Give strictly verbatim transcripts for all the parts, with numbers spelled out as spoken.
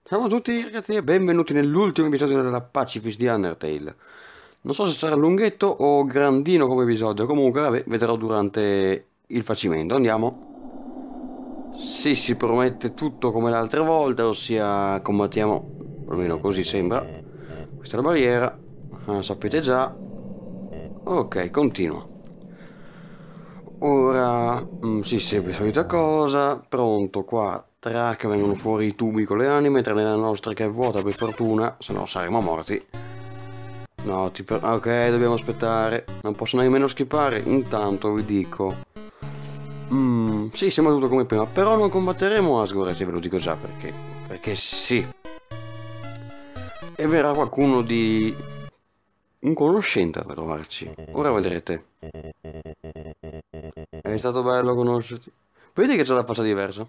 Ciao a tutti ragazzi e benvenuti nell'ultimo episodio della Pacifist di Undertale. Non so se sarà lunghetto o grandino come episodio, comunque vabbè, vedrò durante il facimento. Andiamo. Sì, si promette tutto come le altre volte, ossia combattiamo, almeno così sembra. Questa è la barriera, ah, sapete già. Ok, continuo. Ora, mm, sì, sempre solita cosa, pronto qua. Track, vengono fuori i tubi con le anime, tranne la nostra che è vuota per fortuna, se no saremo morti. No, ti per... ok, dobbiamo aspettare. Non posso nemmeno skippare. Intanto vi dico. Mm, sì, sembra tutto come prima, però non combatteremo Asgore, se ve lo dico già perché. Perché sì. E verrà qualcuno di... un conoscente a trovarci. Ora vedrete. È stato bello conoscerti. Vedi che c'è la faccia diversa?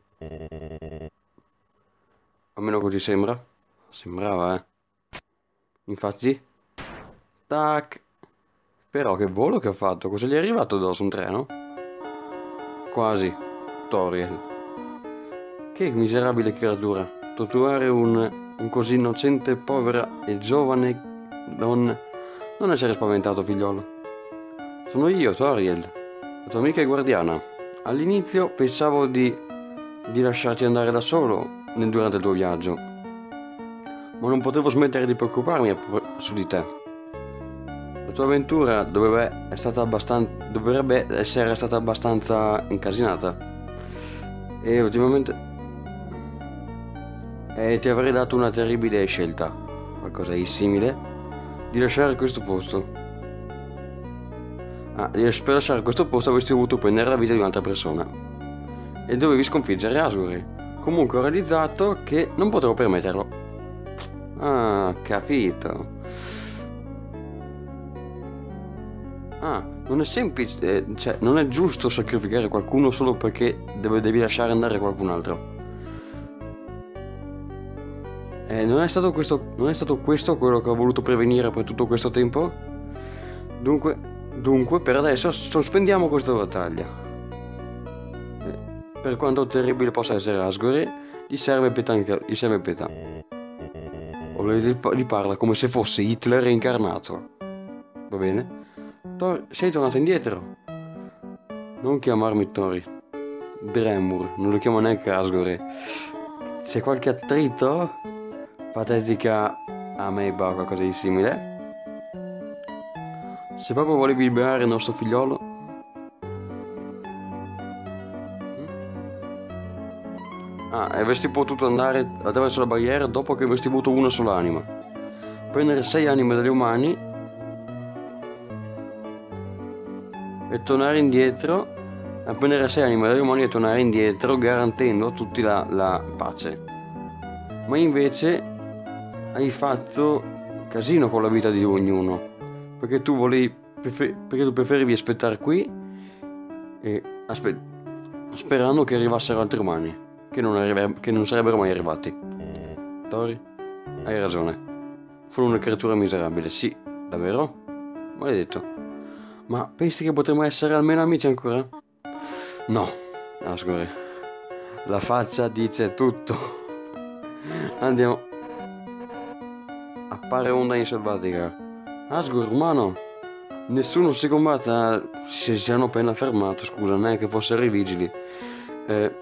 Almeno così sembra. Sembrava, eh. Infatti. Tac. Però che volo che ha fatto. Cosa gli è arrivato addosso? Un treno? Quasi. Toriel. Che miserabile creatura. Torturare un, un così innocente, povera e giovane... Non... Non essere spaventato, figliolo. Sono io, Toriel. La tua amica e guardiana. All'inizio pensavo di... di lasciarti andare da solo durante il tuo viaggio, ma non potevo smettere di preoccuparmi su di te. La tua avventura dovrebbe, è stata abbastanza, dovrebbe essere stata abbastanza incasinata e ultimamente e ti avrei dato una terribile scelta, qualcosa di simile, di lasciare questo posto. Ah, per lasciare questo posto avresti dovuto prendere la vita di un'altra persona e dovevi sconfiggere Asgore. Comunque ho realizzato che non potevo permetterlo. Ah, capito. Ah, non è semplice, eh, cioè non è giusto sacrificare qualcuno solo perché deve, devi lasciare andare qualcun altro. Eh, non è stato questo, non è stato questo quello che ho voluto prevenire per tutto questo tempo? Dunque, dunque per adesso sospendiamo questa battaglia. Per quanto terribile possa essere Asgore, gli serve pietà. Gli serve pietà. O gli parla come se fosse Hitler reincarnato. Va bene? Thor, sei tornato indietro. Non chiamarmi Tori. Dremur, non lo chiamo neanche Asgore. C'è qualche attrito? Patetica ameba o qualcosa di simile? Se proprio volevi liberare il nostro figliolo, ah, e avresti potuto andare attraverso la barriera dopo che avresti avuto una sola anima. Prendere sei anime dagli umani e tornare indietro. A prendere sei anime dagli umani e tornare indietro garantendo a tutti la, la pace. Ma invece hai fatto casino con la vita di ognuno. Perché tu volevi. Perché tu preferivi aspettare qui e aspe sperando che arrivassero altri umani. Che non, che non sarebbero mai arrivati. Tori, hai ragione. Sono una creatura miserabile, sì, davvero? Maledetto. Ma pensi che potremmo essere almeno amici ancora? No, Asgore. La faccia dice tutto. Andiamo. Appare onda in selvatica. Asgore, umano. Nessuno si combatta. Si, si hanno appena fermato, scusa, neanche fossero i vigili. Eh...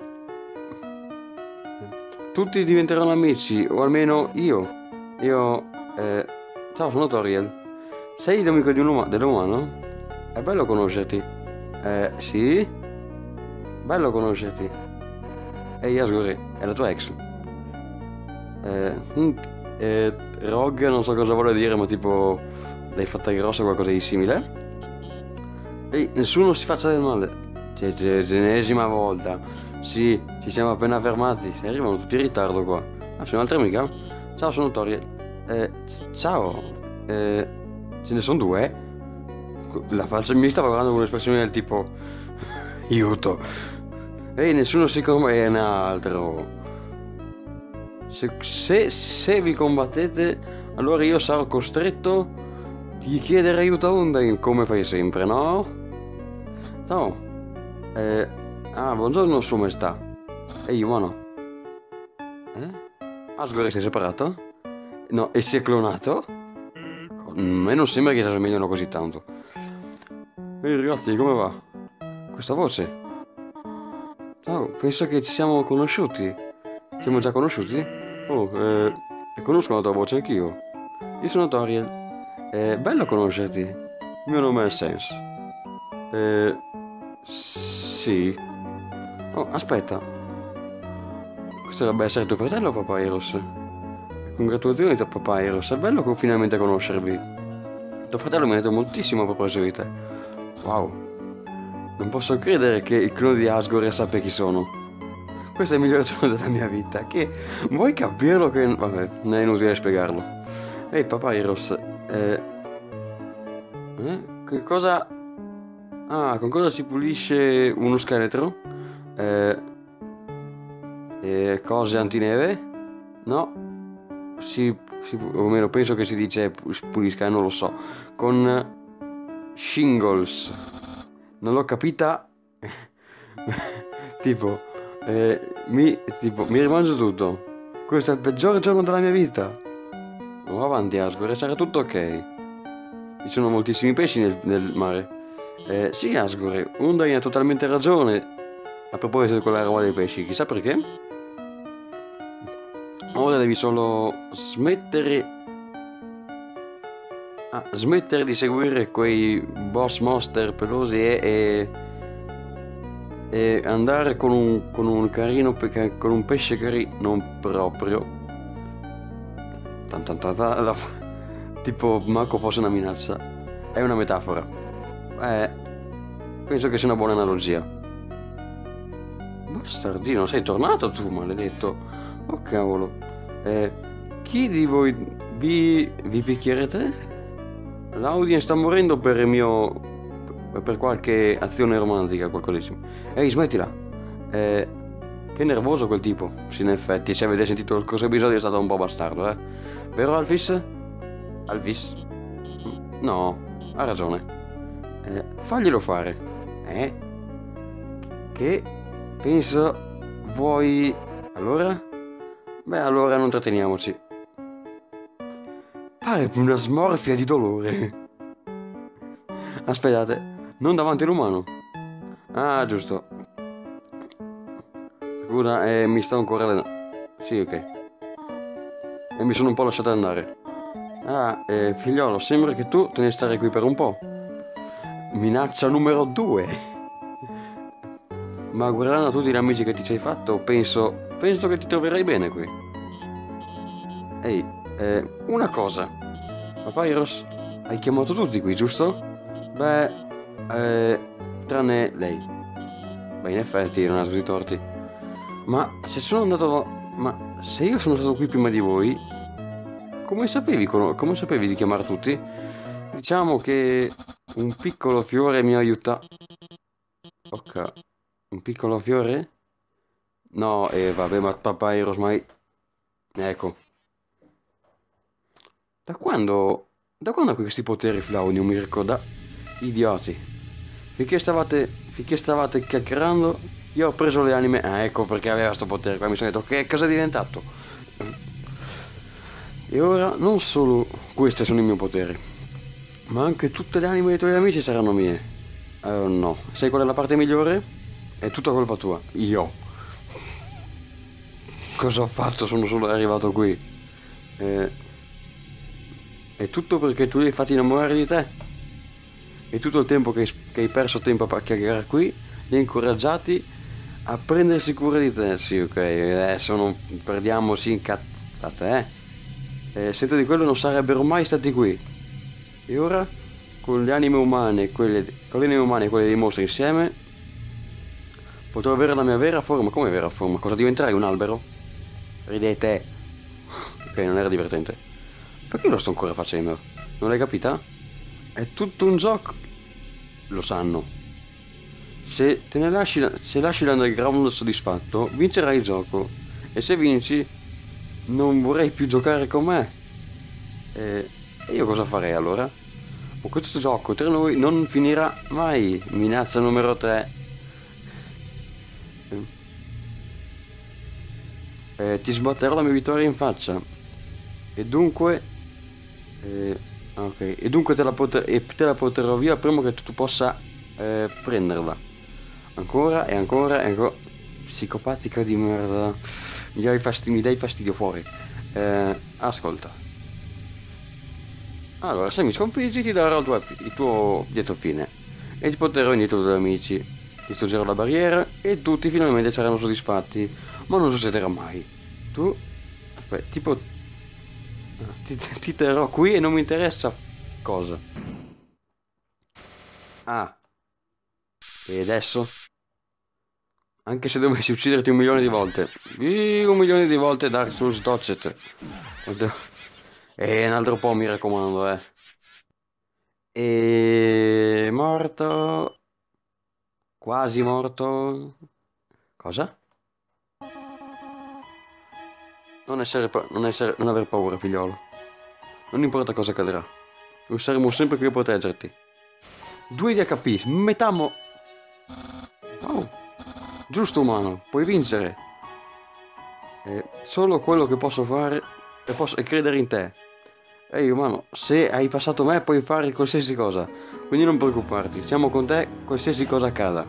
Tutti diventeranno amici, o almeno io. Io... Eh... Ciao, sono Toriel. Sei l'amico di un uomo, dell'umano? È bello conoscerti. Eh, sì? Bello conoscerti. Ehi, Asgore, è la tua ex. Eh... eh Rogue, non so cosa vuole dire, ma tipo... l'hai fatta grossa o qualcosa di simile? Ehi, nessuno si faccia del male. C'è l'ennesima volta. Sì, ci siamo appena fermati. Si arrivano tutti in ritardo qua. Ah, c'è un'altra amica? Ciao, sono Toriel. Eh, ciao. Eh, ce ne sono due? La faccia mi stava guardando con un'espressione del tipo... aiuto. Ehi, nessuno si combatte. E un altro. Se, se, se vi combattete, allora io sarò costretto di chiedere aiuto a Undyne, come fai sempre, no? Ciao. Eh... Ah, buongiorno, Sua Maestà. Ehi, umano. Eh? Asgore si è separato? No, e si è clonato? A me non sembra che si assomigliano così tanto. Ehi ragazzi, come va? Questa voce? Ciao, penso che ci siamo conosciuti. Siamo già conosciuti? Oh, eh, conosco la tua voce anch'io. Io sono Toriel. È bello conoscerti. Il mio nome è Sense. Eh, sì. Oh, aspetta. Questo dovrebbe essere tuo fratello, Papyrus. Congratulazioni, Papyrus. È bello finalmente conoscervi. Tuo fratello mi ha detto moltissimo a proposito di te. Wow. Non posso credere che il clone di Asgore sappia chi sono. Questo è il miglior giorno della mia vita. Che vuoi capirlo che... Vabbè, non è inutile spiegarlo. Ehi, Papyrus. Eh... eh? Che cosa... Ah, con cosa si pulisce uno scheletro? Eh... eh cose antineve? No. Si... si... o meno penso che si dice pulisca, non lo so. Con... shingles. Non l'ho capita. tipo, eh, mi, tipo, mi rimangio tutto. Questo è il peggior giorno della mia vita. Oh, avanti, Asgore, sarà tutto ok. Ci sono moltissimi pesci nel, nel mare. Eh, sì, Asgore, Undyne ha totalmente ragione. A proposito di quella roba dei pesci, chissà perché. Ora devi solo smettere. Ah, smettere di seguire quei boss monster pelosi e, e, e andare con un, con un carino, con un pesce carino, non proprio. Tan tan tan tan, la, tipo manco fosse una minaccia. È una metafora. Eh, penso che sia una buona analogia. Bastardino, sei tornato tu, maledetto. Oh cavolo. Eh, chi di voi vi, vi picchierete? L'audience sta morendo per il mio... per qualche azione romantica, qualcosissimo. Ehi, smettila! Eh, che nervoso quel tipo. Sì, in effetti, se avete sentito il corso episodio è stato un po' bastardo, eh. Vero, Alphys? Alphys? No, ha ragione. Eh, faglielo fare. Eh? Che? Penso... vuoi... Allora? Beh, allora non tratteniamoci. Pare una smorfia di dolore. Aspettate, non davanti all'umano. Ah, giusto. Scusa, eh, mi sto ancora allenando. Sì, ok. E mi sono un po' lasciato andare. Ah, eh, figliolo, sembra che tu te ne stare qui per un po'. Minaccia numero due. Ma guardando tutti gli amici che ti sei fatto, penso... penso che ti troverai bene qui. Ehi, eh, una cosa. Papyrus, hai chiamato tutti qui, giusto? Beh, eh, tranne lei. Beh, in effetti non ha tutti i torti. Ma se sono andato... ma se io sono stato qui prima di voi, come sapevi, come sapevi di chiamare tutti? Diciamo che un piccolo fiore mi aiuta. Ok, un piccolo fiore? No, e eh, vabbè, ma Papyrus, mai... Ecco. Da quando... Da quando questi poteri Flau non mi ricorda? Idioti. Finché stavate... Finché stavate chiacchierando, io ho preso le anime... Ah, ecco perché aveva sto potere qua. Mi sono detto, che cosa è diventato? E ora, non solo questi sono i miei poteri, ma anche tutte le anime dei tuoi amici saranno mie. Uh, no. Sai qual è la parte migliore? È tutta colpa tua. Io. Cosa ho fatto? Sono solo arrivato qui. Eh... È tutto perché tu li hai fatti innamorare di te. E tutto il tempo che hai, che hai perso tempo a chiacchierare qui, li hai incoraggiati a prendersi cura di te. Sì, ok, adesso non perdiamoci in cazzate, eh? eh senza di quello non sarebbero mai stati qui. E ora, con le anime umane e quelle, con le anime umane e quelle dei mostri insieme, potrò avere la mia vera forma. Come vera forma? Cosa diventerai? Un albero? Ridete. Ok, non era divertente. Perché lo sto ancora facendo? Non l'hai capita? È tutto un gioco. Lo sanno. Se te ne lasci, se lasci l'underground soddisfatto, vincerai il gioco. E se vinci, non vorrei più giocare con me. E, e io cosa farei allora? Ma questo gioco tra noi non finirà mai. Minaccia numero tre. eh, ti sbatterò la mia vittoria in faccia. E dunque... Eh, ok, e dunque te la, poter e te la porterò via prima che tu, tu possa eh, prenderla. Ancora e ancora e ancora. Psicopatica di merda. Mi dai fastidio, mi dai fastidio fuori. Eh, ascolta. Allora, se mi sconfiggi ti darò il tuo, il tuo lieto fine. E ti porterò indietro dai miei amici. Ti struggerò la barriera e tutti finalmente saranno soddisfatti. Ma non succederà mai. Tu... Aspetta, tipo... Ti, ti terrò qui e non mi interessa cosa. Ah. E adesso? Anche se dovessi ucciderti un milione di volte. Ih, un milione di volte Dark Souls Docet. E un altro po' mi raccomando, eh. E... morto. Quasi morto. Cosa? Non essere, non essere, non aver paura, figliolo. Non importa cosa accadrà. Noi saremo sempre qui a proteggerti. Due di H P, metà mo... Oh. Giusto, umano, puoi vincere. È solo quello che posso fare è, posso, è credere in te. Ehi, umano, se hai passato me puoi fare qualsiasi cosa. Quindi non preoccuparti, siamo con te qualsiasi cosa accada.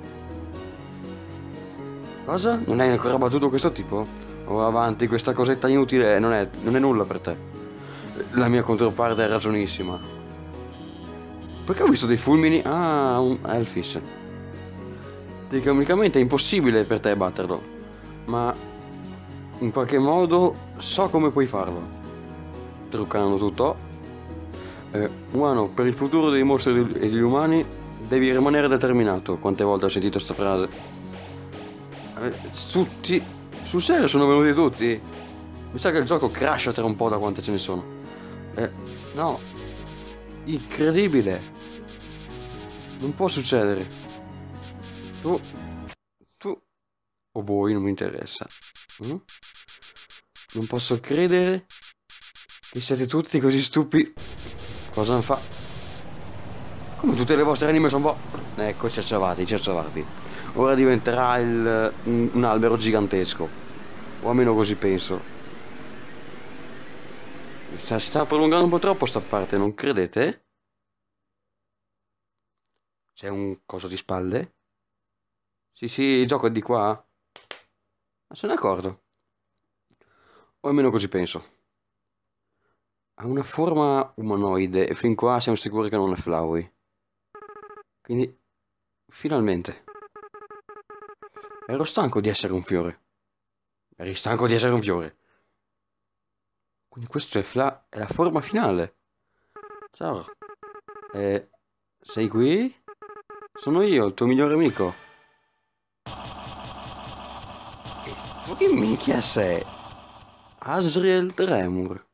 Cosa? Non hai ancora battuto questo tipo? Oh, avanti, questa cosetta inutile non è, non è nulla per te. La mia controparte è ragionissima. Perché ho visto dei fulmini? Ah, un Elfis. Tecnicamente è impossibile per te batterlo, ma in qualche modo so come puoi farlo. Truccando tutto. Eh, umano, per il futuro dei mostri e degli umani devi rimanere determinato. Quante volte ho sentito questa frase? Eh, tutti... Sul serio sono venuti tutti? Mi sa che il gioco crasha tra un po' da quante ce ne sono. Eh, no. Incredibile. Non può succedere. Tu... Tu... O voi, non mi interessa. Mm? Non posso credere che siete tutti così stupidi. Cosa fa? Come tutte le vostre anime sono un po'... Ecco, ciacciavati, ciacciavati. Ora diventerà il, un, un albero gigantesco. O almeno così penso. Sta, sta prolungando un po' troppo sta parte, non credete? C'è un coso di spalle? Sì, sì, il gioco è di qua. Ma sono d'accordo. O almeno così penso. Ha una forma umanoide e fin qua siamo sicuri che non è Flowey. Quindi, finalmente. Ero stanco di essere un fiore. Eri stanco di essere un fiore. Quindi questo è, Fla è la forma finale. Ciao. Eh, sei qui? Sono io, il tuo migliore amico. E tu che minchia sei? Asriel Tremor.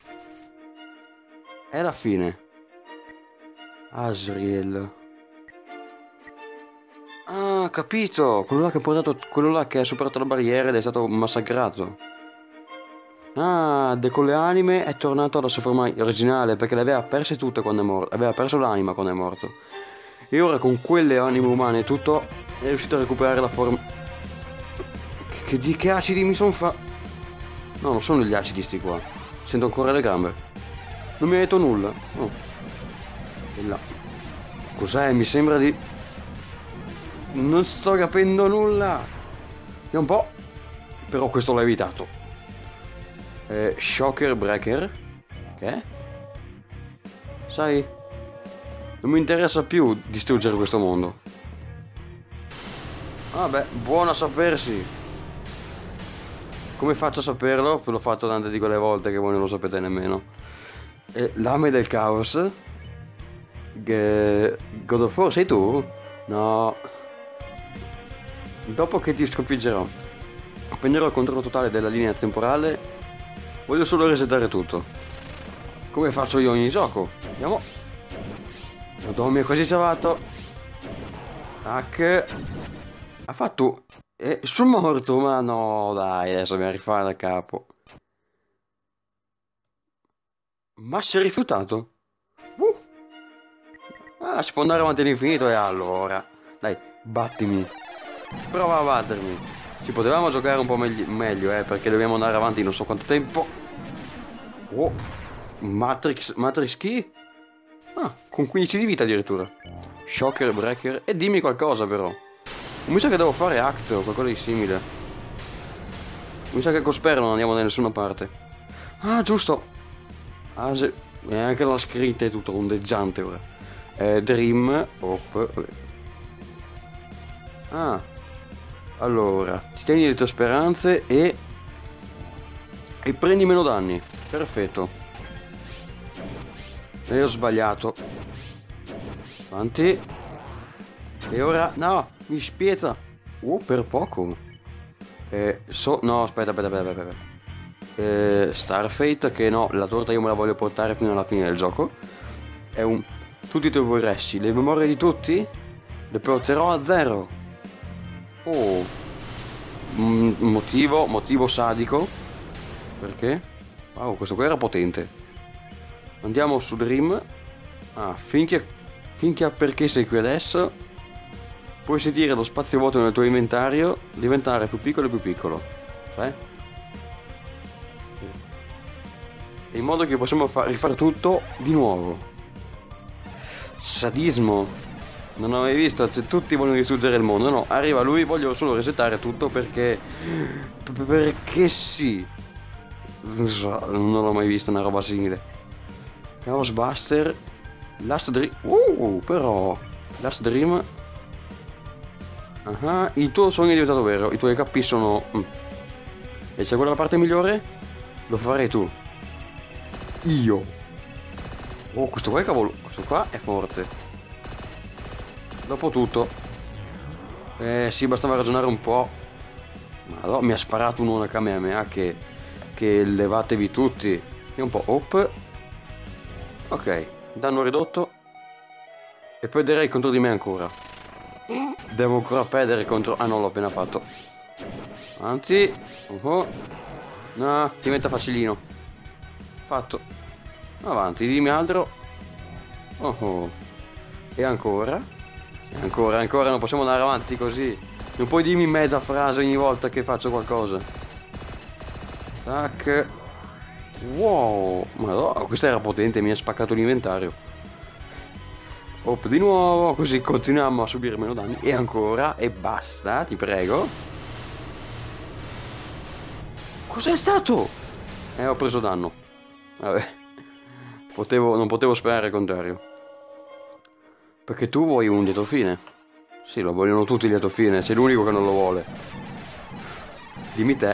È la fine. Asriel. Ah, capito! Quello là che ha portato, quello là che ha superato la barriera ed è stato massacrato. Ah, De con le anime è tornato alla sua forma originale perché le aveva perse tutte quando è morto. Aveva perso l'anima quando è morto. E ora con quelle anime umane tutto è riuscito a recuperare la forma. Che, che di che acidi mi sono fa... No, non sono gli acidi sti qua. Sento ancora le gambe. Non mi ha detto nulla. Oh. E là. Cos'è? Mi sembra di... Non sto capendo nulla. È un po'. Però questo l'ho evitato. Eh, Shocker Breaker. Che? Sai, non mi interessa più distruggere questo mondo. Vabbè, buono a sapersi. Come faccio a saperlo? Ve l'ho fatto tante di quelle volte che voi non lo sapete nemmeno. Eh, Lame del Caos. G God of War, sei tu? No. Dopo che ti sconfiggerò, prenderò il controllo totale della linea temporale. Voglio solo resettare tutto. Come faccio io ogni gioco? Andiamo. Madonna mia, così ciavato. Tac. Ha fatto... Eh, sono morto, ma no, dai, adesso dobbiamo rifare da capo. Ma si è rifiutato? Uh. Ah, si può andare avanti all'infinito e allora. Dai, battimi. Prova a battermi. Ci potevamo giocare un po' megli meglio, eh, perché dobbiamo andare avanti non so quanto tempo. Oh, Matrix, Matrix Key? Ah, con quindici di vita addirittura. Shocker, Breaker. E dimmi qualcosa però. Mi sa che devo fare Act o qualcosa di simile. Mi sa che con Sper non andiamo da nessuna parte. Ah, giusto. Ase... E anche la scritta è tutto ondeggiante ora. Eh, Dream. Op. Ah. Allora, ti tieni le tue speranze e... E prendi meno danni. Perfetto. E ho sbagliato. Avanti. E ora... No, mi spiezza. Oh, per poco. Eh, so... No, aspetta, aspetta, aspetta, aspetta. Eh, Starfate, che no, la torta io me la voglio portare fino alla fine del gioco. È un... Tutti i tuoi progressi. Le memorie di tutti? Le porterò a zero. Oh. M motivo, motivo sadico. Perché? Wow, questo qua era potente. Andiamo su Dream. Ah, finché, finché perché sei qui adesso. Puoi sentire lo spazio vuoto nel tuo inventario diventare più piccolo e più piccolo. Cioè? In modo che possiamo rifare tutto di nuovo. Sadismo. Non ho mai visto, cioè, tutti vogliono distruggere il mondo. No, arriva lui, voglio solo resettare tutto perché... Perché sì. Non so, non l'ho mai visto una roba simile. Chaos Buster. Last Dream. Uh, però... Last Dream. Uh-huh. Il tuo sogno è diventato vero. I tuoi H P sono... Mm. E c'è quella parte migliore? Lo farai tu. Io. Oh, questo qua è cavolo. Questo qua è forte. Dopo tutto. Eh sì, bastava ragionare un po'. Ma no, mi ha sparato uno una Kamehameha che... Che levatevi tutti. E un po'. Op. Ok. Danno ridotto. E perderei contro di me ancora. Devo ancora perdere contro... Ah no, l'ho appena fatto. Avanti. Uh -huh. No, diventa facilino. Fatto. Avanti, dimmi altro. Oh oh. E ancora. E ancora, ancora, non possiamo andare avanti così. Non puoi dirmi mezza frase ogni volta che faccio qualcosa. Tac. Wow. Madonna, questa era potente, mi ha spaccato l'inventario. Op, di nuovo, così continuiamo a subire meno danni. E ancora, e basta, ti prego. Cos'è stato? Eh, ho preso danno. Vabbè. Potevo, non potevo sperare il contrario. Perché tu vuoi un lieto fine. Sì, lo vogliono tutti il lieto fine. Sei l'unico che non lo vuole. Dimmi te.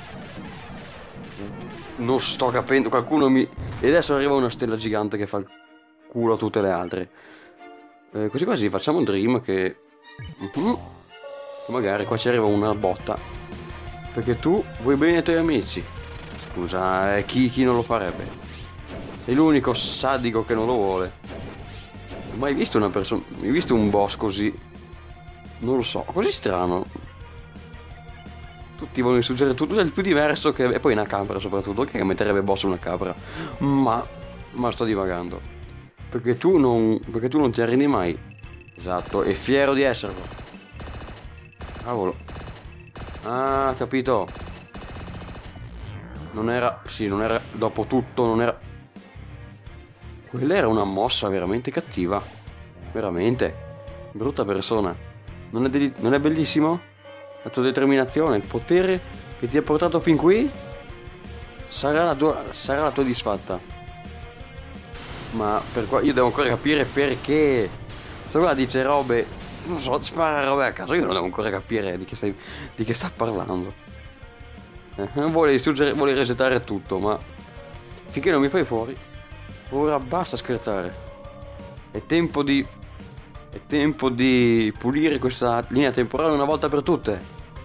Non sto capendo. Qualcuno mi... E adesso arriva una stella gigante che fa il culo a tutte le altre. Eh, così quasi facciamo un dream che... Uh-huh. Magari qua ci arriva una botta. Perché tu vuoi bene ai tuoi amici. Scusa, eh, chi, chi non lo farebbe? Sei l'unico sadico che non lo vuole. Mai visto una persona... Mai visto un boss così? Non lo so, così strano. Tutti vogliono distruggere tutto, è il più diverso che... E poi una capra soprattutto, che metterebbe boss una capra. Ma... Ma sto divagando. Perché tu non... Perché tu non ti arrendi mai. Esatto, e fiero di esserlo. Cavolo. Ah, capito. Non era... Sì, non era... Dopo tutto non era... Quella era una mossa veramente cattiva. Veramente. Brutta persona. Non è, non è bellissimo? La tua determinazione, il potere che ti ha portato fin qui? Sarà la tua, sarà la tua disfatta. Ma per qua io devo ancora capire perché. Se qua dice robe... Non so, spara robe a caso. Io non devo ancora capire di che, stai, di che sta parlando. Eh, vuole distruggere, vuole resettare tutto, ma... Finché non mi fai fuori... Ora basta scherzare. È tempo di... È tempo di pulire questa linea temporale una volta per tutte.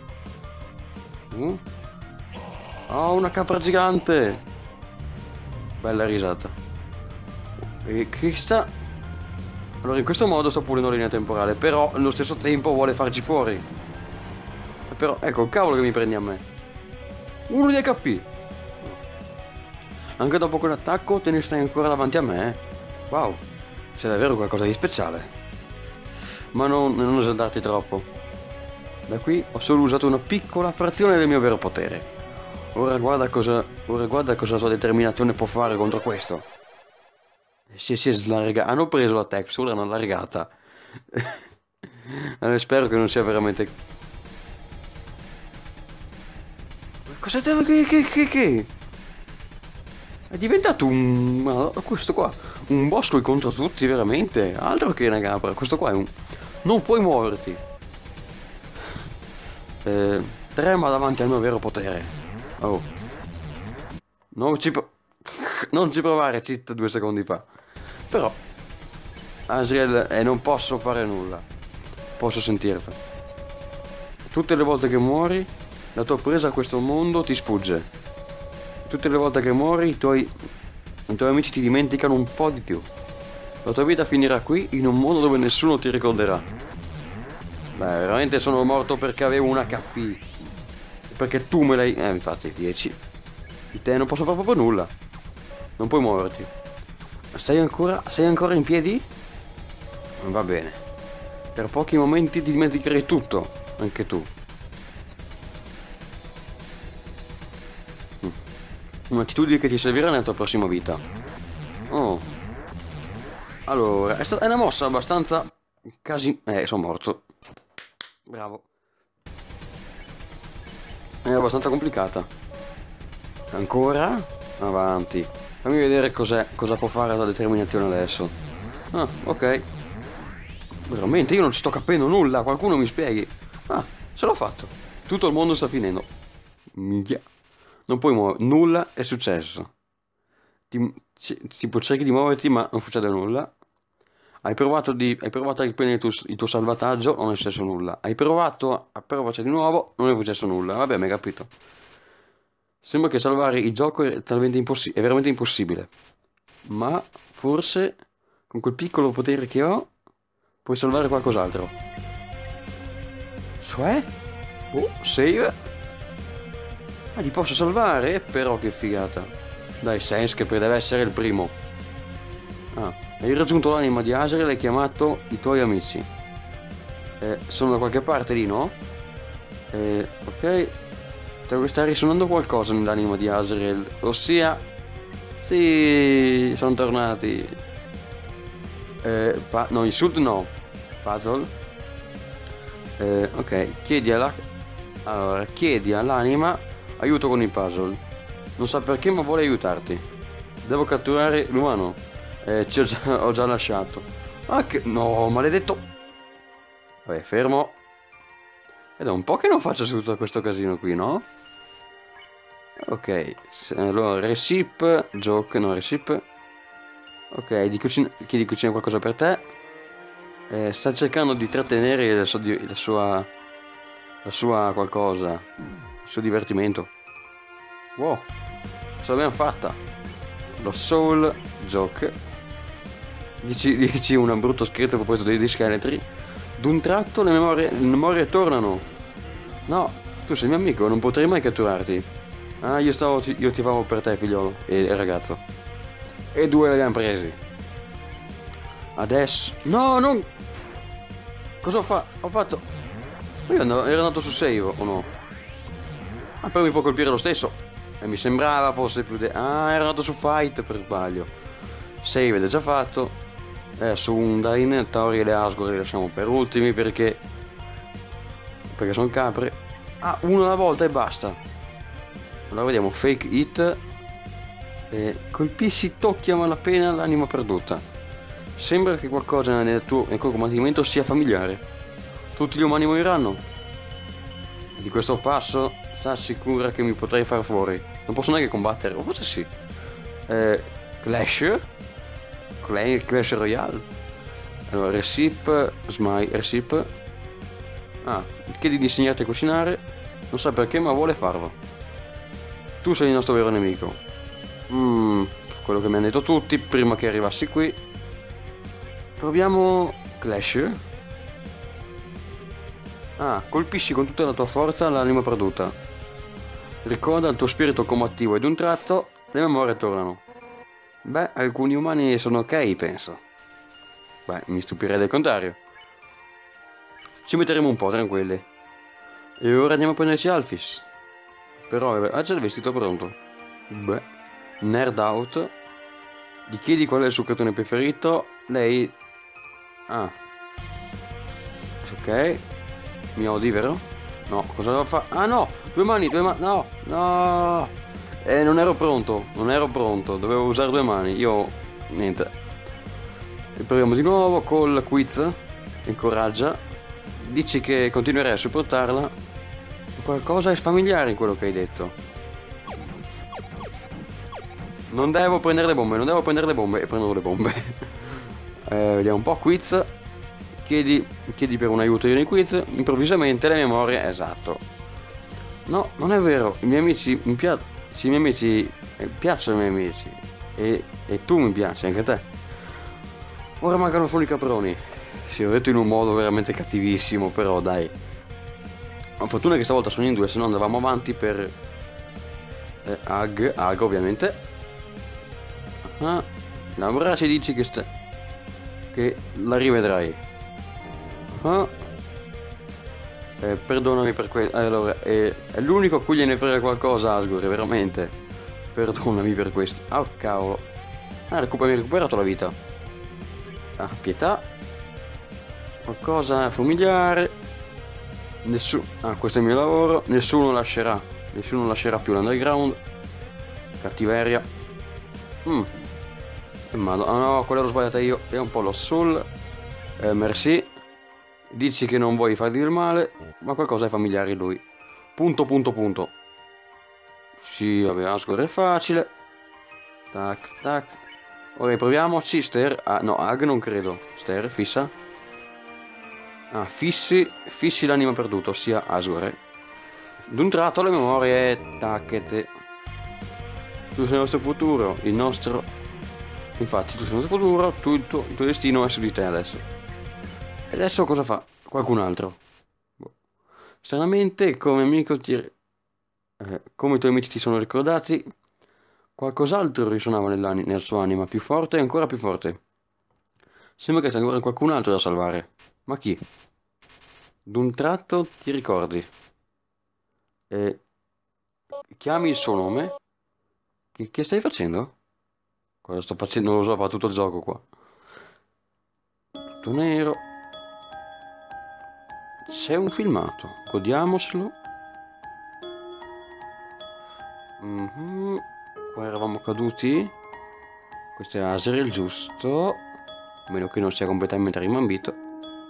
Uh. Oh, una capra gigante. Bella risata. E che sta... Allora in questo modo sto pulendo la linea temporale. Però allo stesso tempo vuole farci fuori. E però ecco il cavolo che mi prendi a me. Uno di H P. Anche dopo quell'attacco te ne stai ancora davanti a me? Wow, sei davvero qualcosa di speciale. Ma non, non esaltarti troppo. Da qui ho solo usato una piccola frazione del mio vero potere. Ora guarda cosa, ora guarda cosa la sua determinazione può fare contro questo. Si, si è slargata. Hanno preso la texture, l'hanno allargata. Allora, spero che non sia veramente... Cosa te... Che, che, che, che? È diventato un... Ma questo qua... Un bosco contro tutti, veramente. Altro che una capra. Questo qua è un... Non puoi muoverti. Eh, trema davanti al mio vero potere. Oh. Non ci... Non ci provare, cheat due secondi fa. Però... Asriel, eh, non posso fare nulla. Posso sentirlo. Tutte le volte che muori, la tua presa a questo mondo ti sfugge. Tutte le volte che muori, i tuoi, i tuoi amici ti dimenticano un po' di più. La tua vita finirà qui, in un mondo dove nessuno ti ricorderà. Beh, veramente sono morto perché avevo un H P. Perché tu me l'hai... Eh, infatti, dieci. Di te non posso fare proprio nulla. Non puoi muoverti. Sei ancora... Sei ancora in piedi? Va bene. Per pochi momenti ti dimenticherai tutto, anche tu. Un'attitudine che ti servirà nella tua prossima vita. Oh. Allora, è, stata, è una mossa abbastanza... Casi... Eh, sono morto. Bravo. È abbastanza complicata. Ancora? Avanti. Fammi vedere cos'è, cosa può fare la determinazione adesso. Ah, ok. Veramente, io non ci sto capendo nulla, qualcuno mi spieghi. Ah, ce l'ho fatto. Tutto il mondo sta finendo. Minchia. Non puoi muovere, nulla è successo. Ti, tipo, cerchi di muoverti ma non succede nulla. Hai provato, di, hai provato a riprendere il tuo, il tuo salvataggio, non è successo nulla. Hai provato a provarci di nuovo, non è successo nulla. Vabbè, mi hai capito. Sembra che salvare il gioco è, talmente impossi- è veramente impossibile. Ma forse con quel piccolo potere che ho puoi salvare qualcos'altro. Cioè? Oh, save. Ah, li posso salvare? Però che figata. Dai, Sense che deve essere il primo. Ah, hai raggiunto l'anima di Asriel e hai chiamato i tuoi amici. Eh, sono da qualche parte lì, no? Eh, ok. Sta risuonando qualcosa nell'anima di Asriel. Ossia... Sì, sono tornati. Eh, pa- no, insult no. Puzzle. Eh, ok, chiedi alla... Allora, chiedi all'anima aiuto con il puzzle. Non sa perché ma vuole aiutarti. Devo catturare l'umano. Eh, ci ho già, ho già lasciato. Ah, che... No, maledetto. Vabbè, fermo. Ed è un po' che non faccio tutto questo casino qui, no? Ok, allora, recipe, joke, no, recipe. Ok, di cucina, chiedi di cucinare qualcosa per te. Eh, sta cercando di trattenere la sua, la sua, la sua qualcosa, il suo divertimento. Wow, ce l'abbiamo fatta. Lo soul joke. Dici, dici un brutto scherzo a proposito degli scheletri. D'un tratto le memorie, le memorie tornano. No, tu sei mio amico, non potrei mai catturarti. Ah, io stavo, io ti favo per te, figliolo e, e ragazzo. E due li abbiamo presi. Adesso... No, non... Cosa ho fatto? Ho fatto... Io ero andato su save, o no? Ah, però mi può colpire lo stesso. E mi sembrava fosse più... De... Ah, ero andato su fight per sbaglio. Save ed è già fatto. Adesso Undyne, Tauriel e Asgore li lasciamo per ultimi perché... Perché sono capre. Ah, uno alla volta e basta. Allora vediamo, fake hit. Eh, colpisci, tocchi a malapena l'anima perduta. Sembra che qualcosa nel tuo, nel tuo combattimento sia familiare. Tutti gli umani moriranno. Di questo passo sta sicura che mi potrei far fuori. Non posso neanche combattere, o forse sì. Eh, Clash. Clash Royale. Allora, recipe, smile, recipe. Ah, chiedi di insegnarti a cucinare. Non sa perché ma vuole farlo. Tu sei il nostro vero nemico. Mm, quello che mi hanno detto tutti prima che arrivassi qui. Proviamo Clash. Ah, colpisci con tutta la tua forza l'anima perduta. Ricorda il tuo spirito combattivo ed un tratto le memorie tornano. Beh, alcuni umani sono ok, penso. Beh, mi stupirei del contrario. Ci metteremo un po', tranquilli. E ora andiamo a prenderci Alphys. Però ha già il vestito pronto. Beh. Nerd out. Gli chiedi qual è il suo cartone preferito. Lei... Ah. Ok. Mi odi, vero? No, cosa devo fare? Ah no! Due mani, due mani. No, no. Eh, non ero pronto. Non ero pronto. Dovevo usare due mani. Io... Niente. E proviamo di nuovo col quiz. Incoraggia. Dici che continuerai a supportarla. Qualcosa è familiare in quello che hai detto. Non devo prendere le bombe, non devo prendere le bombe. E prendo le bombe. eh, vediamo un po'. Quiz. Chiedi, chiedi per un aiuto io nei quiz. Improvvisamente le memorie. Esatto. No, non è vero. I miei amici mi piacciono. I miei amici eh, piacciono i miei amici. E, e tu mi piaci, anche a te. Ora mancano solo i caproni. Sì, ho detto in un modo veramente cattivissimo, però dai. La fortuna è che stavolta sono in due, se no andavamo avanti per... Eh, Ag, Ag ovviamente. Ah, la ci dici che sta... Che la rivedrai. Ah. Eh, perdonami per questo. Allora, eh, è l'unico a cui gliene frega qualcosa, Asgore, veramente. Perdonami per questo. Ah, cavolo. Ah, recupera, mi hai recuperato la vita. Ah, pietà. Qualcosa familiare. Nessuno. Ah, questo è il mio lavoro. Nessuno lascerà. Nessuno lascerà più l'underground. Cattiveria. Mm. Ma no, no, quella l'ho sbagliata io. È un po' lo soul. Eh, merci. Dici che non vuoi fargli del male, ma qualcosa è familiare in lui. Punto, punto, punto. Sì, vabbè, Asgore è facile. Tac, tac. Ora proviamoci. Ster. Ah, no, Ag non credo. Ster, fissa. Ah, fissi, fissi l'anima perduta, ossia Asgore. D'un tratto le memorie tacchete. Tu sei il nostro futuro, il nostro... Infatti, tu sei il nostro futuro, tu, il, tuo, il tuo destino è su di te adesso. E adesso cosa fa? Qualcun altro. Boh. Stranamente, come amico ti... Eh, come i tuoi amici ti sono ricordati, qualcos'altro risuonava nel suo anima, più forte e ancora più forte. Sembra che sia ancora qualcun altro da salvare. Ma chi? D'un tratto ti ricordi. E chiami il suo nome. Che, che stai facendo? Cosa sto facendo? Non lo so, fa tutto il gioco qua. Tutto nero. C'è un filmato. Godiamocelo. Mm-hmm. Qua eravamo caduti. Questo è Azrael, giusto? A meno che non sia completamente rimambito.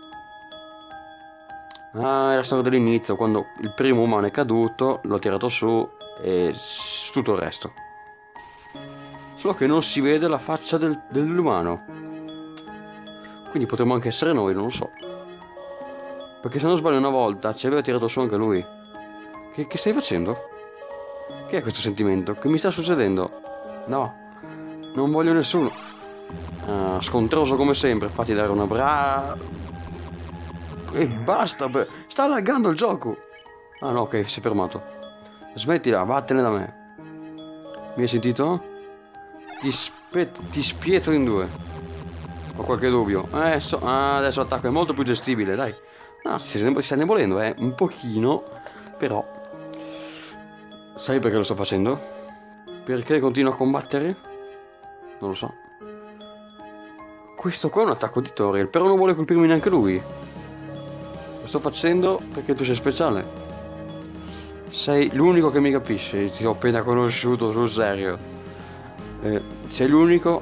Ah, è la storia dell'inizio, quando il primo umano è caduto, l'ho tirato su e tutto il resto. Solo che non si vede la faccia del, dell'umano. Quindi potremmo anche essere noi, non lo so. Perché se non sbaglio una volta ci aveva tirato su anche lui. Che, che stai facendo? Che è questo sentimento? Che mi sta succedendo? No, non voglio nessuno. Ah, scontroso come sempre, fatti dare una bra... E basta, beh. Sta laggando il gioco. Ah no, ok, si è fermato. Smettila, vattene da me. Mi hai sentito? Ti, spe... ti spiezzo in due. Ho qualche dubbio. Eh, so... ah, adesso l'attacco è molto più gestibile, dai. Ah, si sta indebolendo, eh. Un pochino. Però... Sai perché lo sto facendo? Perché continuo a combattere? Non lo so. Questo qua è un attacco di tutorial, però non vuole colpirmi neanche lui. Lo sto facendo perché tu sei speciale. Sei l'unico che mi capisce. Ti ho appena conosciuto, sul serio. Eh, sei l'unico.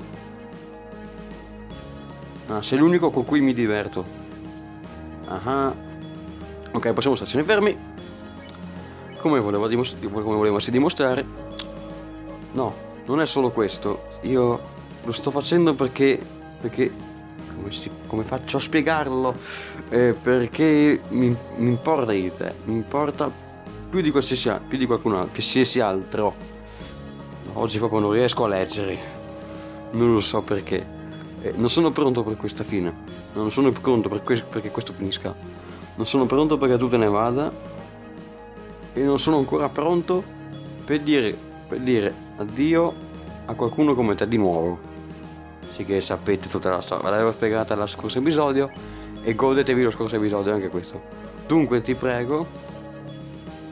Ah, sei l'unico con cui mi diverto. Ah. Ok, possiamo stazione fermi. Come volevo dimostr- come volevasi dimostrare. No, non è solo questo. Io lo sto facendo perché. Perché. Come, si, come faccio a spiegarlo? Eh, perché mi, mi importa di te. Mi importa più di qualsiasi più di qualcun altro. Qualsiasi altro. Oggi proprio non riesco a leggere. Non lo so perché. Eh, non sono pronto per questa fine. Non sono pronto per que- perché questo finisca. Non sono pronto perché tu te ne vada. E non sono ancora pronto per dire, per dire addio a qualcuno come te di nuovo. Sì, che sapete tutta la storia. L'avevo spiegata allo scorso episodio. E godetevi lo scorso episodio anche questo. Dunque ti prego,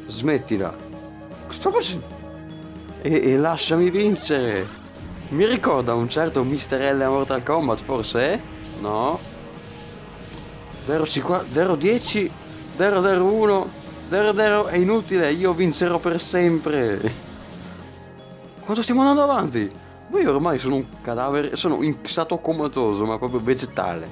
Smettila. Sto facendo... E, e lasciami vincere. Mi ricorda un certo mister L a Mortal Kombat, forse? Eh? No. zero cinquanta, zero dieci, zero zero uno, zero zero è inutile, io vincerò per sempre. Quanto stiamo andando avanti? Io ormai sono un cadavere, sono in stato comatoso, ma proprio vegetale.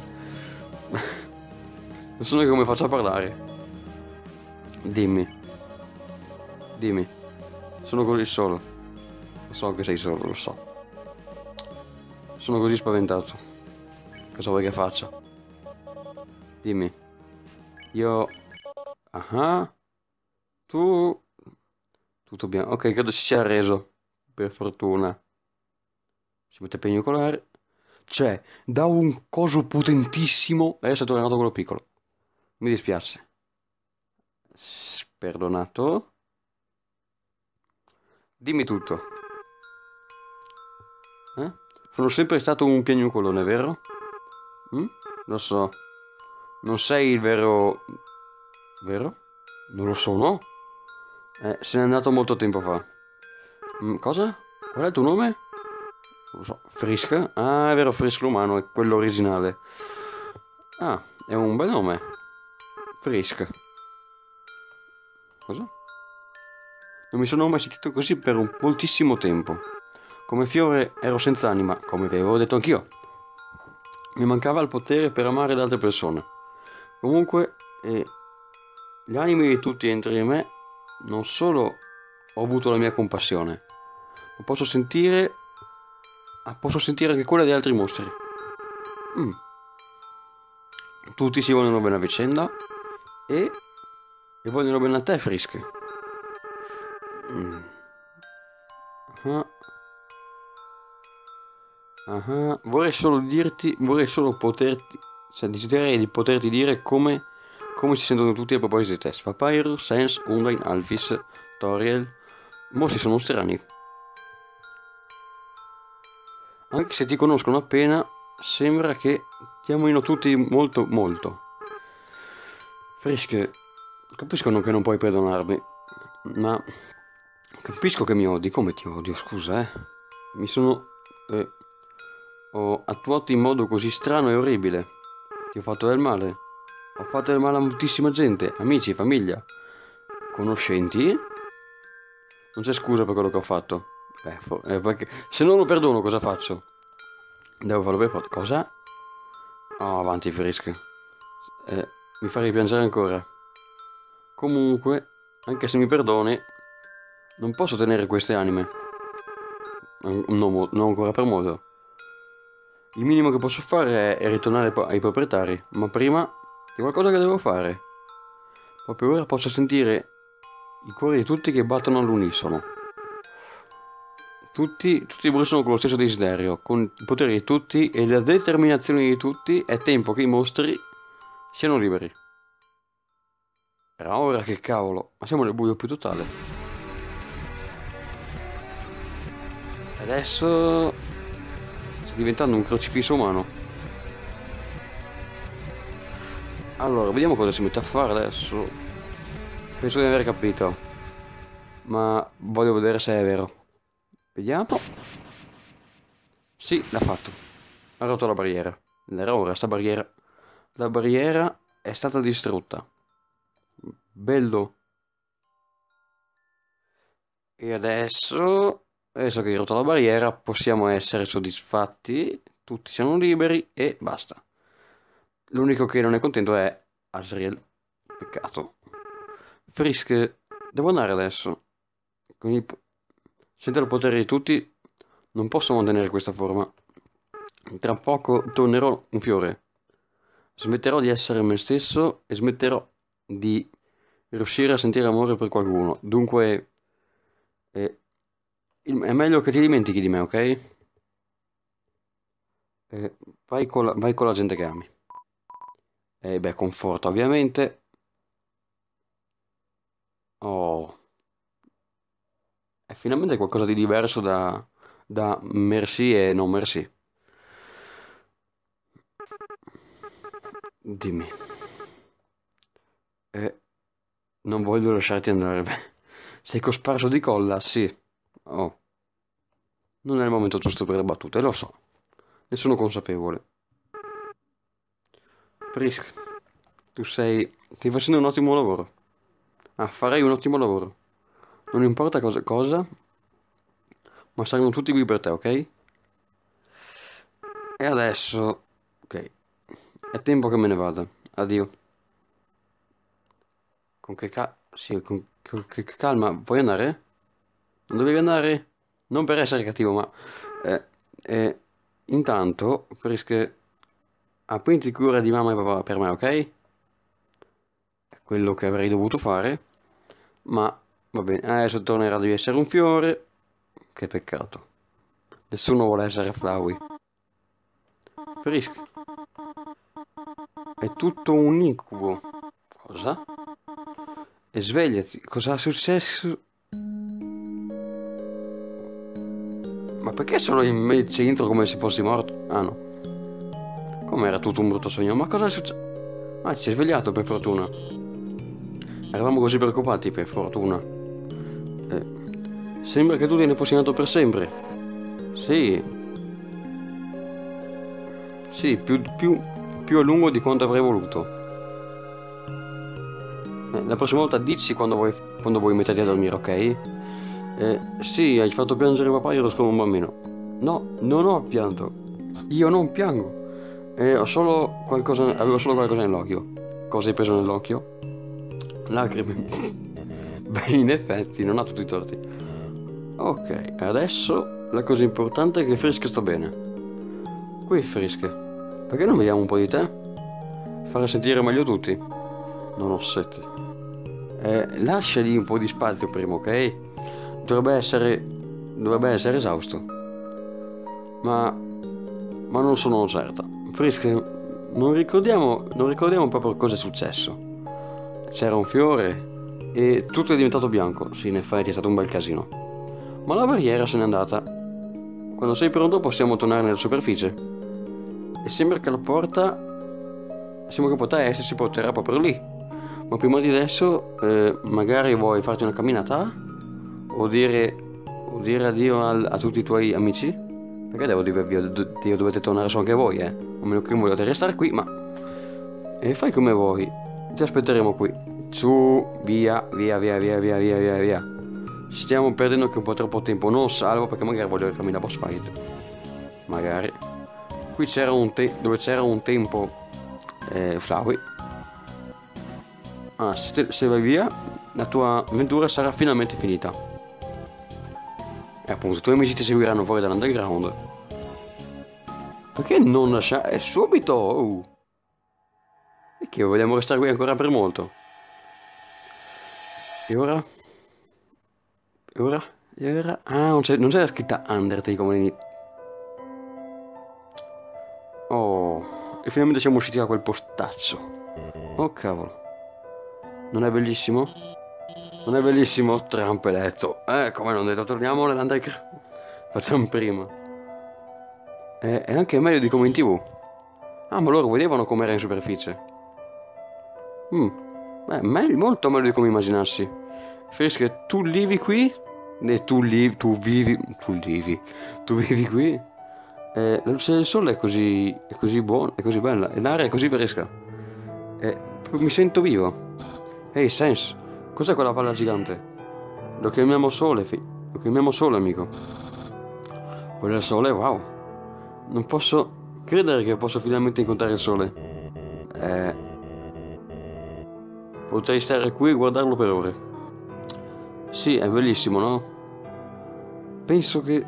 Non so neanche come faccio a parlare. Dimmi. Dimmi. Sono così solo. Lo so che sei solo, lo so. Sono così spaventato. Cosa vuoi che faccia? Dimmi. Io... Ah. Tu... Tutto bene. Ok, credo si sia reso. Per fortuna. Si mette pagnocolare. Cioè, da un coso potentissimo. Adesso è tornato quello piccolo. Mi dispiace. Perdonato. Dimmi tutto. Eh? Sono sempre stato un piagnucolone, vero? Mm? Lo so. Non sei il vero... Vero? Non lo sono? Eh, se n'è andato molto tempo fa. Mm, cosa? Qual è il tuo nome? Non lo so. Frisk? Ah, è vero, Frisk l'umano, è quello originale. Ah, è un bel nome. Frisk. Cosa? Non mi sono mai sentito così per un moltissimo tempo. Come fiore ero senza anima, come vi avevo detto anch'io. Mi mancava il potere per amare le altre persone. Comunque, eh, gli animi di tutti entro di me, non solo ho avuto la mia compassione, ma posso sentire... Ah, posso sentire anche quella di altri mostri. Mm. Tutti si vogliono bene a vicenda e... e vogliono bene a te, Frisk. Mm. Ah. Ah. Vorrei solo dirti, vorrei solo poterti, cioè desidererei di poterti dire come, come si sentono tutti a proposito di te. Papyrus, Sans, Undyne, Alphys, Toriel, mostri sono strani. Anche se ti conoscono appena, sembra che ti amino tutti molto molto. Frisk, capisco che non puoi perdonarmi, ma capisco che mi odi. Come ti odio, scusa, eh? Mi sono... Eh, ho attuato in modo così strano e orribile. Ti ho fatto del male. Ho fatto del male a moltissima gente, amici, famiglia, conoscenti. Non c'è scusa per quello che ho fatto. Eh, eh, perché se non lo perdono cosa faccio? Devo farlo per forza. Cosa? Oh, avanti, Frisk. Eh, mi farei piangere ancora. Comunque, anche se mi perdoni, non posso tenere queste anime. Non, non ancora per modo. Il minimo che posso fare è ritornare ai proprietari, ma prima c'è qualcosa che devo fare. Proprio ora posso sentire i cuori di tutti che battono all'unisono. Tutti, tutti bruciano con lo stesso desiderio, con i poteri di tutti e la determinazione di tutti. È tempo che i mostri siano liberi. Era ora, che cavolo, ma siamo nel buio più totale. Adesso sta diventando un crocifisso umano. Allora, vediamo cosa si mette a fare adesso. Penso di aver capito, ma voglio vedere se è vero. Vediamo. Sì, l'ha fatto. Ha rotto la barriera. Era ora, sta barriera. La barriera è stata distrutta. Bello. E adesso, adesso che hai rotto la barriera, possiamo essere soddisfatti. Tutti siamo liberi e basta. L'unico che non è contento è Asriel. Peccato. Frisk, devo andare adesso. Con il... Senza il potere di tutti, non posso mantenere questa forma. Tra poco tornerò un fiore. Smetterò di essere me stesso e smetterò di riuscire a sentire amore per qualcuno. Dunque, eh, è meglio che ti dimentichi di me, ok? Eh, vai con la, vai con la gente che ami. E beh, conforto, ovviamente. Oh. È finalmente qualcosa di diverso da, da merci e non merci. Dimmi. Eh, non voglio lasciarti andare. Sei cosparso di colla? Sì. Oh. Non è il momento giusto per le battute, lo so. Ne sono consapevole. Frisk, tu sei... stai facendo un ottimo lavoro. Ah, farei un ottimo lavoro. Non importa cosa, cosa, ma saranno tutti qui per te, ok? E adesso... ok. È tempo che me ne vada. Addio. Con che ca... sì, con, con che calma. Vuoi andare? Non dovevi andare? Non per essere cattivo, ma... Eh, eh, intanto, Frisk... ah, prendi cura di mamma e papà per me, ok? È quello che avrei dovuto fare. Ma, va bene. Adesso tornerà ad essere un fiore. Che peccato. Nessuno vuole essere Flowey. Frisk. È tutto un incubo. Cosa? E svegliati. Cosa è successo? Ma perché sono in il centro come se fossi morto? Ah no. Com'era tutto un brutto sogno? Ma cosa è successo? Ah, ci sei svegliato per fortuna. Eravamo così preoccupati per fortuna. Eh, sembra che tu te ne fossi nato per sempre. Sì. Sì, più, più, più a lungo di quanto avrei voluto. Eh, la prossima volta dici quando vuoi, quando vuoi metterti a dormire, ok? Eh, sì, hai fatto piangere papà, io ero come un bambino. No, non ho pianto. Io non piango. Eh, ho solo qualcosa, avevo solo qualcosa nell'occhio. Cosa hai preso nell'occhio? Lacrime. Beh, in effetti, non ha tutti i torti. Ok, adesso la cosa importante è che Frisk sta bene. Qui Frisk, perché non vediamo un po' di te? Fare sentire meglio tutti. Non ho sete. Eh, lasciagli un po' di spazio prima, ok? Dovrebbe essere... dovrebbe essere esausto. Ma... ma non sono certa. Frisk, non ricordiamo... non ricordiamo proprio cosa è successo. C'era un fiore e tutto è diventato bianco. Sì, in effetti è stato un bel casino. Ma la barriera se n'è andata. Quando sei pronto possiamo tornare nella superficie. E sembra che la porta... sembra che potrà essersi porterà proprio lì. Ma prima di adesso, eh, magari vuoi farti una camminata? O dire... o dire addio al, a tutti i tuoi amici? Perché devo dire via, Dio, dovete tornare su anche voi, eh? A meno che non vogliate restare qui, ma... e fai come vuoi. Ti aspetteremo qui. Su, via, via, via, via, via, via, via, via. Stiamo perdendo anche un po' troppo tempo. Non salvo perché magari voglio rifarmi la boss fight. Magari. Qui c'era un te... dove c'era un tempo... Eh, Flowey. Ah, se, te... se vai via, la tua avventura sarà finalmente finita. E appunto, i tuoi amici ti seguiranno fuori dall'underground. Perché non lasciare... subito! Oh. E che vogliamo restare qui ancora per molto. E ora? E ora? E ora? Ah, non c'è, non c'è la scritta Undertale come all'inizio. Oh, e finalmente siamo usciti da quel postaccio. Oh cavolo. Non è bellissimo? Non è bellissimo? Trampeletto. Eh, come non detto, torniamo nell'Underground. Facciamo prima. È, è anche meglio di come in tv. Ah, ma loro vedevano com'era in superficie. Mm. Beh, meglio, molto meglio di come immaginassi. Frisk, tu vivi qui? E tu lì, tu vivi, tu vivi, tu vivi qui? Eh, la luce del sole è così, è così buona, è così bella, e l'aria è così fresca. Eh, mi sento vivo. Ehi, Sans, cos'è quella palla gigante? Lo chiamiamo sole, fi- lo chiamiamo sole, amico. Quello è il sole, wow. Non posso credere che posso finalmente incontrare il sole. Eh... Potrei stare qui e guardarlo per ore. Sì, è bellissimo, no? Penso che...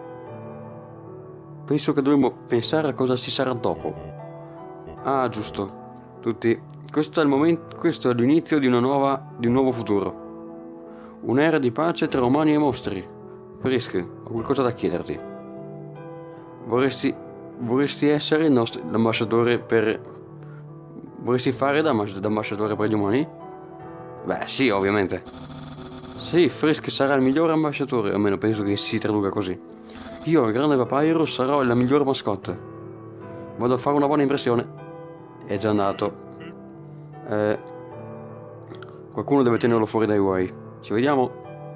Penso che dovremmo pensare a cosa ci sarà dopo. Ah, giusto. Tutti... Questo è il momento... Questo è l'inizio di una nuova... di un nuovo futuro. Un'era di pace tra umani e mostri. Frisk, ho qualcosa da chiederti. Vorresti... Vorresti essere il nostro... l'ambasciatore per... Vorresti fare da ambasciatore per gli umani? Beh, sì, ovviamente. Sì, Frisk sarà il migliore ambasciatore, almeno penso che si traduca così. Io, il grande Papyrus, sarò la migliore mascotte. Vado a fare una buona impressione. È già andato. Eh, qualcuno deve tenerlo fuori dai guai. Ci vediamo?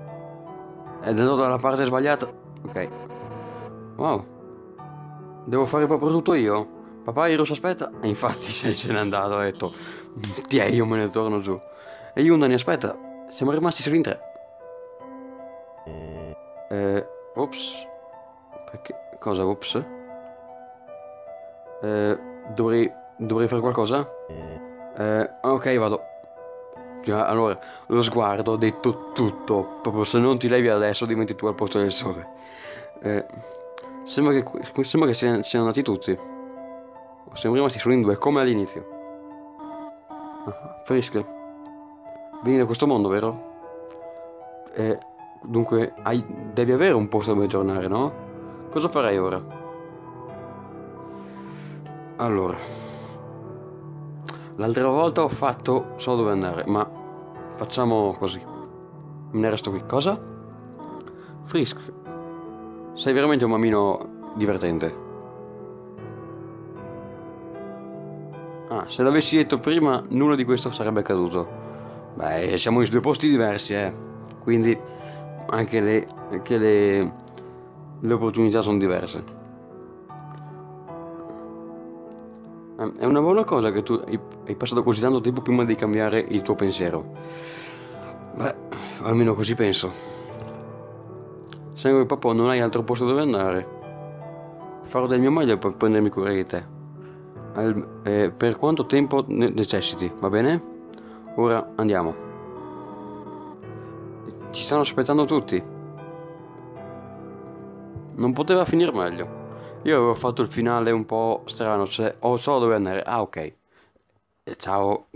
È andato dalla parte sbagliata. Ok. Wow. Devo fare proprio tutto io? Papà Iros aspetta. E infatti se n'è andato, ha detto tiè, io me ne torno giù. E Yundani aspetta. Siamo rimasti solo in tre. Eh, ops. Perché? Cosa ops? Eh, dovrei, dovrei fare qualcosa? Eh, ok, vado. Allora, lo sguardo ha detto tutto. Proprio se non ti levi adesso diventi tu al posto del sole. Eh, sembra che, sembra che siano, siano andati tutti. Siamo rimasti solo in due, come all'inizio. Ah, Frisk. Vieni da questo mondo, vero? Eh, dunque, hai, devi avere un posto dove tornare, no? Cosa farei ora? Allora, l'altra volta ho fatto, so dove andare, ma facciamo così. Me ne resto qui. Cosa? Frisk, sei veramente un mammino divertente. Ah, se l'avessi detto prima, nulla di questo sarebbe accaduto. Beh, siamo in due posti diversi, eh. Quindi anche le, anche le, le opportunità sono diverse. È una buona cosa che tu hai passato così tanto tempo prima di cambiare il tuo pensiero. Beh, almeno così penso. Sangue papà, non hai altro posto dove andare. Farò del mio meglio per prendermi cura di te. Al, eh, per quanto tempo ne necessiti, va bene? Ora andiamo. Ci stanno aspettando tutti. Non poteva finire meglio. Io avevo fatto il finale un po' strano, cioè oh, so dove andare. Ah, ok. E ciao.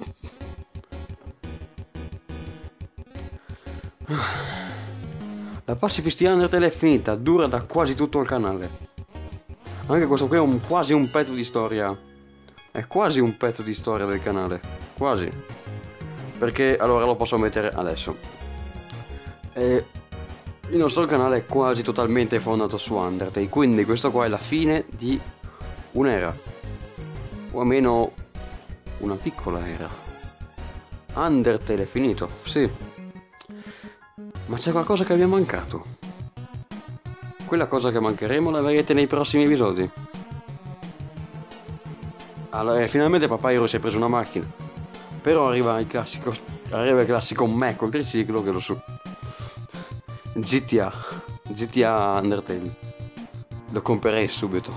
La Pacifist Undertale è finita, dura da quasi tutto il canale. Anche questo qui è un, quasi un pezzo di storia. È quasi un pezzo di storia del canale. Quasi. Perché allora lo posso mettere adesso. E il nostro canale è quasi totalmente fondato su Undertale, quindi questo qua è la fine di un'era, o almeno una piccola era. Undertale è finito, sì, ma c'è qualcosa che abbiamo mancato. Quella cosa che mancheremo la vedrete nei prossimi episodi. Allora, eh, finalmente papà Hiro si è preso una macchina, però arriva il classico, arriva il classico Mac col triciclo che lo so. G T A G T A Undertale lo comprerei subito.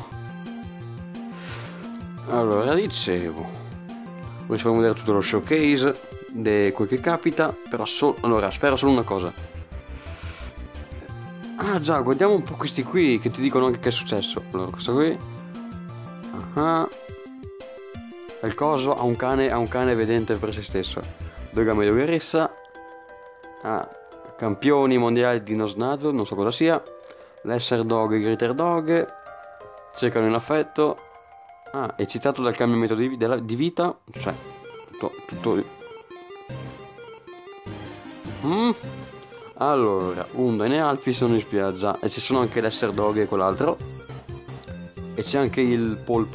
Allora, dicevo, ora faremo vedere tutto lo showcase di quel che capita, però so allora spero solo una cosa. Ah già, guardiamo un po' questi qui che ti dicono anche che è successo. Allora, questo qui, ah, il coso ha un cane, ha un cane vedente per se stesso, due gambe di guerressa. Ah, campioni mondiali di Nosnato, non so cosa sia. Lesser Dog e Greater Dog cercano in affetto. Ah, è citato dal cambiamento di, della, di vita. Cioè, tutto... tutto... Mm? Allora, Undain e Alfie sono in spiaggia. E ci sono anche Lesser Dog e quell'altro. E c'è anche il polpo.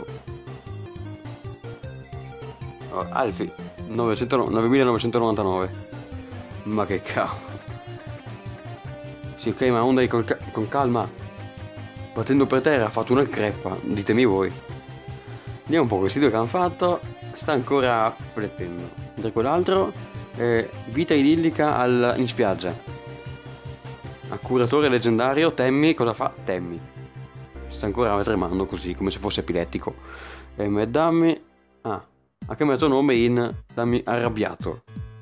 Oh, Alfie, novemilanovecentonovantanove. Ma che cavolo. Sì, ok, ma Undain con, ca con calma, battendo per terra ha fatto una creppa, ditemi voi. Vediamo un po' questi due che hanno fatto. Sta ancora flettendo. Mentre quell'altro eh, vita idillica al, in spiaggia. Accuratore leggendario Temmy, cosa fa? Temmy sta ancora tremando così come se fosse epilettico. E Mad Dummy, ah, ha cambiato nome in Dummy arrabbiato.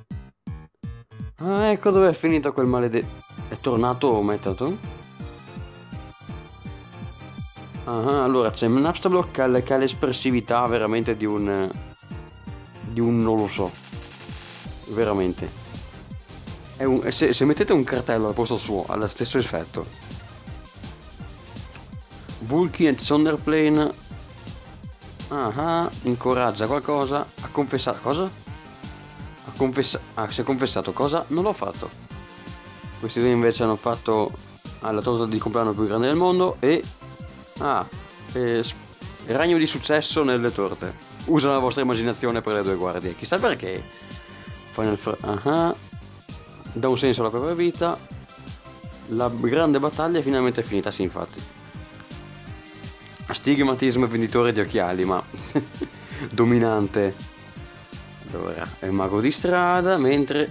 Ah, ecco dove è finito quel maledetto. È tornato Metaton? Ah, allora c'è Napstablock che ha l'espressività veramente di un... di un... non lo so. Veramente. È un, se, se mettete un cartello al posto suo, ha lo stesso effetto. Vulky e Thunderplane. Ah, incoraggia qualcosa. Ha confessato... cosa? Ha confessato... ah, si è confessato cosa? Non l'ho fatto. Questi due invece hanno fatto ah, la torta di compleanno più grande del mondo e ah, eh, ragno di successo nelle torte. Usa la vostra immaginazione per le due guardie. Chissà perché Final Fr ah, dà un senso alla propria vita. La grande battaglia è finalmente finita, sì, infatti. Astigmatismo venditore di occhiali, ma dominante. Allora, è il mago di strada, mentre...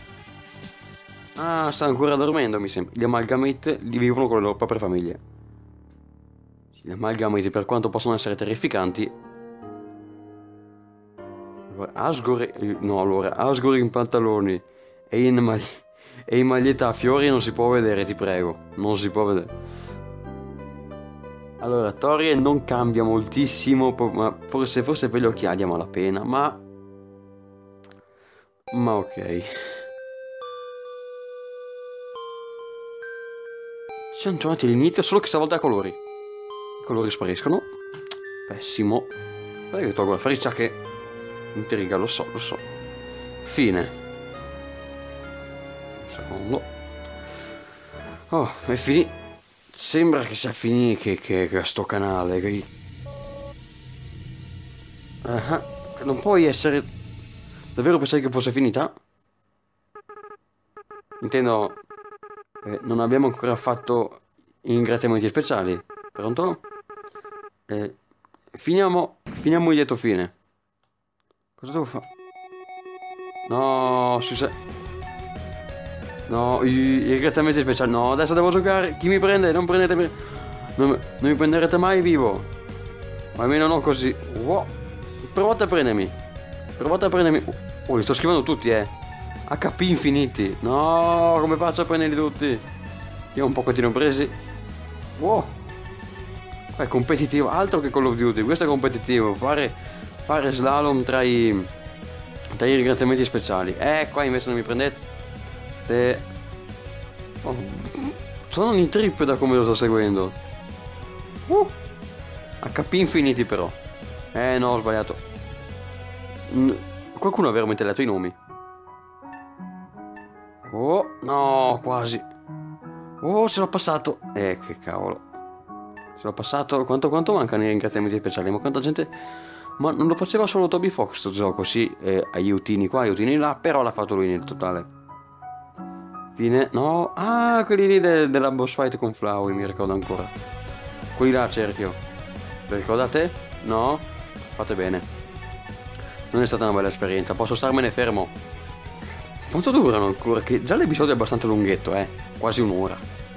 Ah, sta ancora dormendo, mi sembra. Gli Amalgamate li vivono con le loro proprie famiglie. Gli Amalgamate, per quanto possono essere terrificanti... Asgore... No, allora, Asgore in pantaloni e in, mag... e in maglietta a fiori non si può vedere, ti prego. Non si può vedere. Allora, Toriel non cambia moltissimo, ma forse, forse per gli occhiali a malapena, ma... Ma ok. Siamo tornati all'inizio, solo che stavolta a colori. I colori spariscono. Pessimo. Perché io tolgo la freccia che intriga, lo so, lo so. Fine. Un secondo. Oh, è finito. Sembra che sia finito che, che, che sto canale. Che... Uh-huh. Non puoi essere... Davvero pensavi che fosse finita? Intendo... Eh, non abbiamo ancora fatto ringraziamenti speciali. Pronto? Eh, finiamo... Finiamo il lieto fine. Cosa devo fare? No, si sa... No, i, i ringraziamenti speciali. No, adesso devo giocare. Chi mi prende? Non prendetemi. Non, non mi prenderete mai vivo. O almeno non così. Wow. Provate a prendermi. Provate a prendermi. Oh, li sto scrivendo tutti, eh. H P infiniti. No, come faccio a prenderli tutti? Io un pochettino presi. Wow. È competitivo. Altro che Call of Duty. Questo è competitivo. Fare, fare slalom tra i, tra i ringraziamenti speciali. Eh, qua invece non mi prendete. Oh, sono in trip da come lo sto seguendo. uh. H P infiniti però. Eh no, ho sbagliato. N Qualcuno ha veramente letto i nomi? Oh no, quasi. Oh, se l'ho passato. Eh, che cavolo. Se l'ho passato. Quanto, quanto mancano i ringraziamenti speciali? Ma quanta gente... Ma non lo faceva solo Toby Fox sto gioco. Sì, eh, aiutini qua, aiutini là. Però l'ha fatto lui nel totale. Fine. No. Ah, quelli lì de della boss fight con Flowey, mi ricordo ancora. Quelli là a cerchio. Lo ricordate? No? Fate bene. Non è stata una bella esperienza. Posso starmene fermo. Quanto durano ancora? Che già l'episodio è abbastanza lunghetto, eh. Quasi un'ora.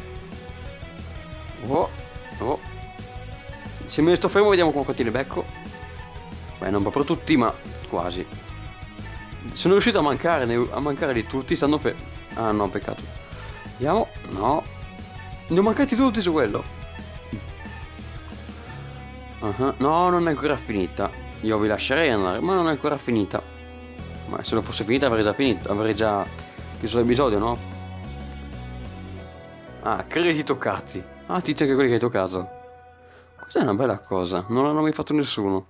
Oh. Oh. Se me ne sto fermo vediamo quanti ne becco. Beh, non proprio tutti, ma quasi. Sono riuscito a mancare, a mancare di tutti. Stanno fermi. Ah no, peccato. Vediamo. No. Ne ho mancati tutti su quello. Uh-huh. No, non è ancora finita. Io vi lascerei andare, ma non è ancora finita. Ma se lo fosse finita avrei già finito. Avrei già chiuso l'episodio, no? Ah, crediti toccati. Ah, ti dice anche quelli che hai toccato. Questa è una bella cosa. Non l'hanno mai fatto nessuno.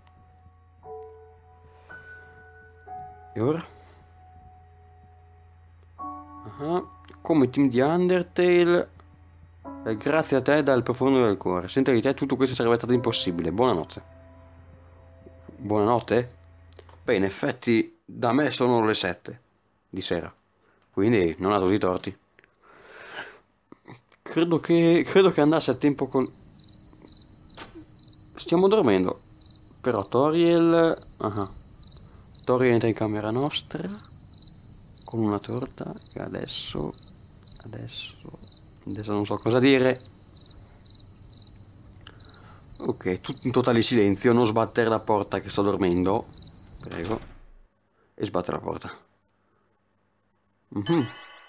E ora? Uh-huh. Come team di Undertale, eh, grazie a te dal profondo del cuore. Senza di te tutto questo sarebbe stato impossibile. Buonanotte. Buonanotte? Beh, in effetti da me sono le sette di sera, quindi non ha tutti i torti. Credo che credo che andasse a tempo col... Stiamo dormendo. Però Toriel... Uh-huh. Toriel entra in camera nostra con una torta che adesso... Adesso... Adesso non so cosa dire. Ok, tutto in totale silenzio. Non sbattere la porta che sto dormendo. Prego. E sbatte la porta. Mm-hmm.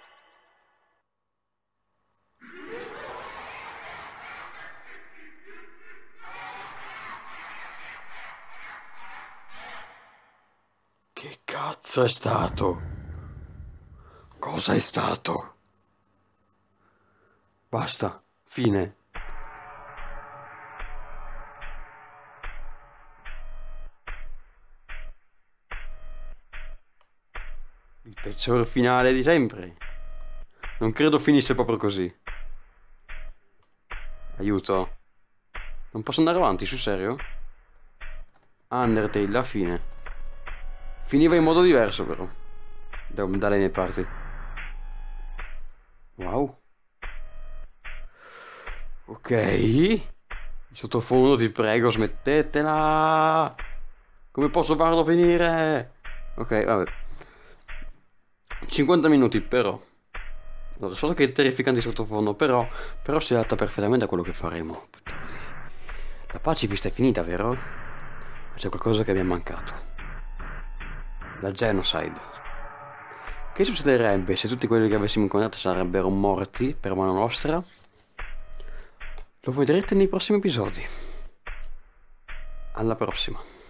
Che cazzo è stato? Cosa è stato? Basta, fine. Il peggior finale di sempre. Non credo finisse proprio così. Aiuto. Non posso andare avanti, sul serio? Undertale, la fine. Finiva in modo diverso però. Dalle mie parti. Wow. Ok. Il sottofondo, ti prego, smettetela. Come posso farlo finire? Ok, vabbè. cinquanta minuti, però. Allora, so che è terrificante il sottofondo, però, però si adatta perfettamente a quello che faremo. La pacifista è finita, vero? Ma c'è qualcosa che abbiamo mancato. La genocide. Che succederebbe se tutti quelli che avessimo incontrato sarebbero morti per mano nostra? Lo vedrete nei prossimi episodi. Alla prossima.